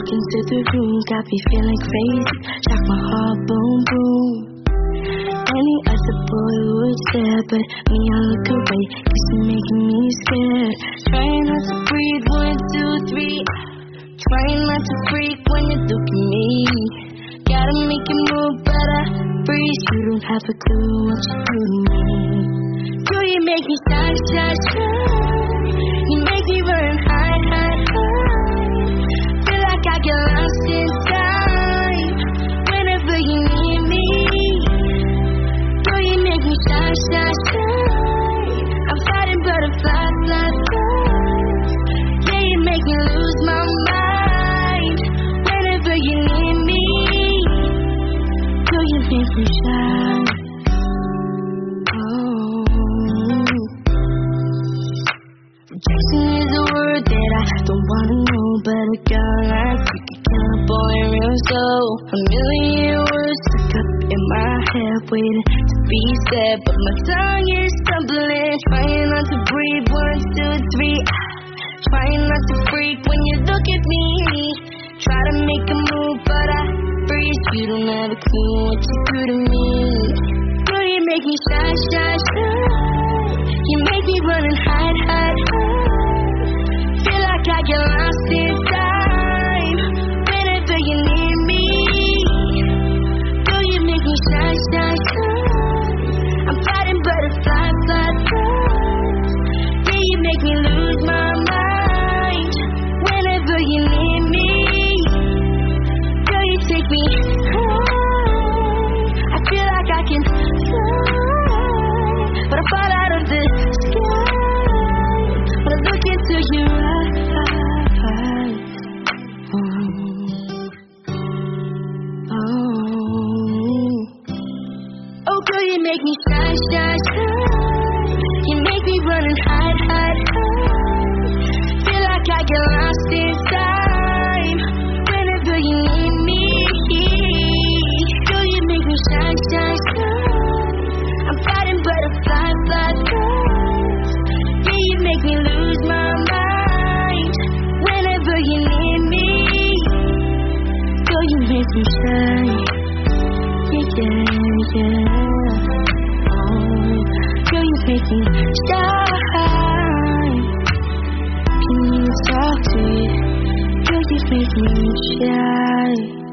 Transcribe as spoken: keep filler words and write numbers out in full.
walk into the room, got me feeling crazy. Shock my heart, boom, boom. Any other boy would stare, but me, I look away, cause you're making me scared. Trying not to breathe, one, two, three. Trying not to freak when you look at me. Gotta make you move, but I freeze. You don't have a clue what you do to me. Do you make me shy, shy, shy? You make me run high, high, high. Feel like I get lost in time whenever you need me. Do you make me shy, shy, shy? I'm fighting butterflies, flies, flies. Yeah, you make me lose my mind whenever you need me. Do you make me shy? Oh. Rejection is a word that I don't wanna know, but a girl like you can kill a boy real slow. A million words stuck up in my head, waiting to be said, but my tongue is stumbling. Trying not to breathe, one, two, three. Trying not to freak when you look at me. Try to make a move, but I freeze. You don't have a clue what you do to me. Do you make me shy, shy, shy? You make me run and hide, hide, hide. Feel like I get lost in time whenever you need me. Do you make me shy, shy, shy? I'm fighting butterflies, flies, flies. Yeah, you make me lose my mind whenever you need me. Do you take me high? I feel like I can fly, but I fall out of the sky when I look into your eyes. Oh, oh, oh, girl, you make me shy, shy, shy. You make me run and hide, hide, hide. Feel like I get lost in time whenever you need me. Girl, you make me shy, shy, shy. I'm fighting butterflies, flies, flies. Yeah, you make me lose my mind whenever you need me. Girl, you make me shy. Yeah, yeah, yeah. Oh, girl, you make me shy. Can you talk to me? Girl, you make me shy.